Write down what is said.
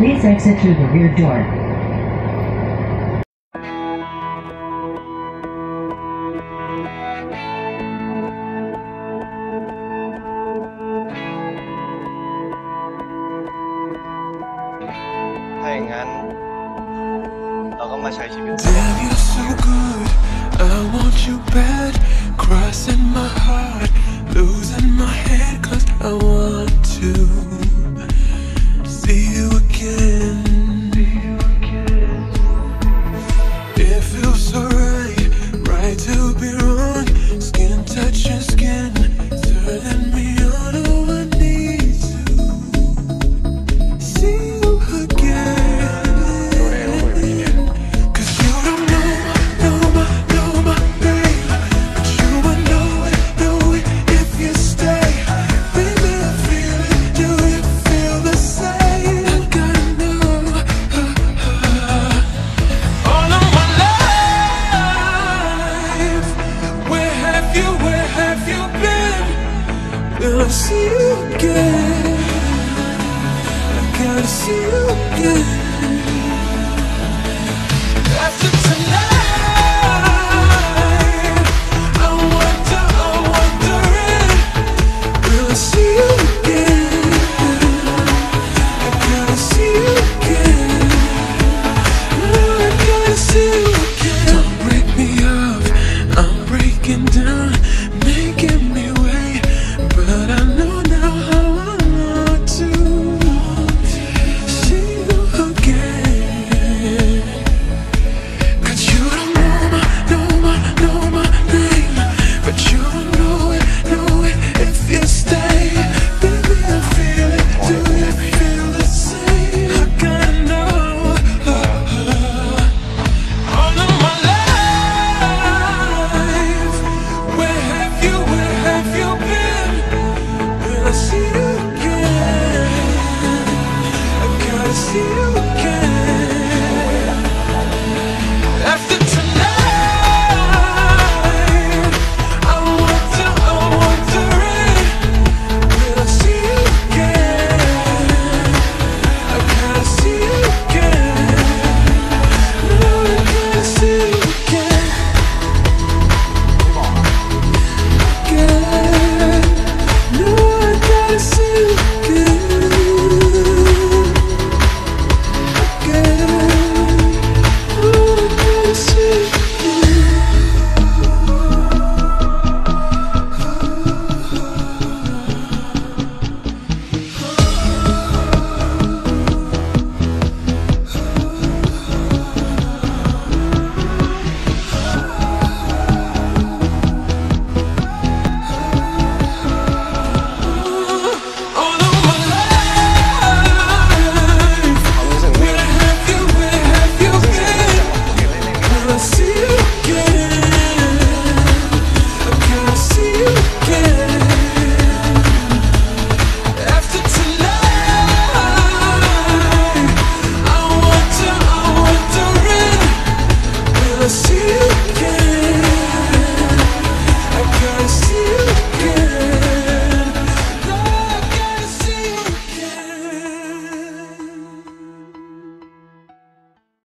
Please exit through the rear door. Damn, you're so good. I want you bad. Crossing my heart, losing my head, 'cause I want to see you again. It feels so right, right to be wrong. Skin touching skin, turning me on. Oh, I need to see you again. Will I see you again? I gotta see you again. After tonight, I'm wondering, will I see you again? I gotta see you again. No, I gotta see you again. Don't break me up, I'm breaking down, making me wait. But I know now how I want to see you again. 'Cause you don't know my name, but you know it if you stay. Baby, I feel it, do you feel the same? I gotta know. All of my life, where have you been? Will I see you again? I gotta see you again. After tonight, I'm wondering, will I see you again? I gotta see you again. No, I gotta see you again. Again. No, I gotta see you again. Again. Oh, I gotta see you all of my life. Where have you been? Will I see you again? I gotta see you again. After tonight, I'm wondering, will I see you again?